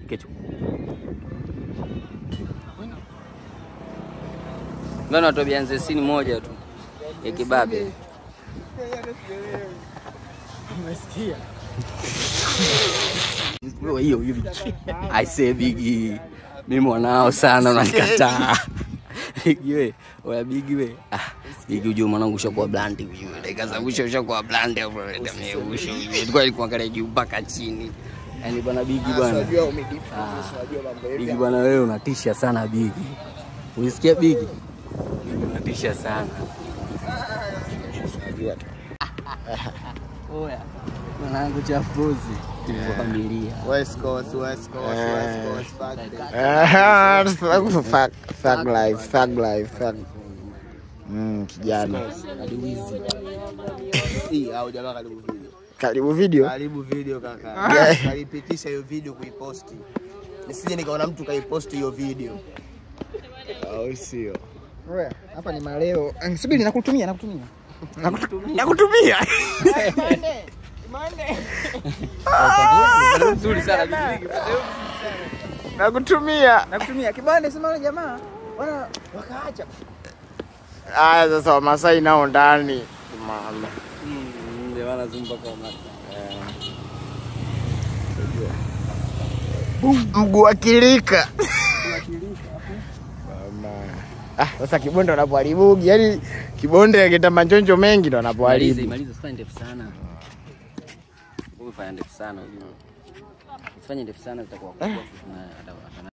Kechu. Ngano tubianze scene moja tu. Ya kibabe. Umesikia? Wewe hiyo hivi. I say Biggie. Mimi mwanao sana unanikataa. Biggie wewe Biggie wewe. Biggie ujue mwanangu ushakuwa bland ujue. Dakika za mwisho ushakuwa bland hapo ndio mwisho. Ilikuwa ilikuangalia juu mpaka chini. Yaani bwana Biggie bwana. Unajua umedipa, unajua mambo yetu. Biggie bwana wewe unatisha sana Biggie. Unisikia Biggie? Biggie unatisha sana. Unajua tu. Oya. Mwanangu chafuzi. Familia. West Coast, fuck life. Kijana. Au jamaa karibu video. Karibu video kaka. Kalipitisha hiyo video kuiposti. Nisije nikaona mtu kaiposti hiyo video. Au sio? Oya, hapa ni maleo. Subiri nakutumia. Mande. Nzuri sana Biggie. Nakutumia. Kibande sema wale jamaa. Wana wakaacha. Sasa Masai nao ndani. Mama. Ndio wanazumba kwa mama. Mguu akilika. Sasa kibonde anapoharibugi, yani kibonde akita manjonjo mengi ndo anapoharibu. Maliza sifanye ndefu sana. Wewe fanya ndefu sana unajua. Usifanye ndefu sana zitakuwa kubwa.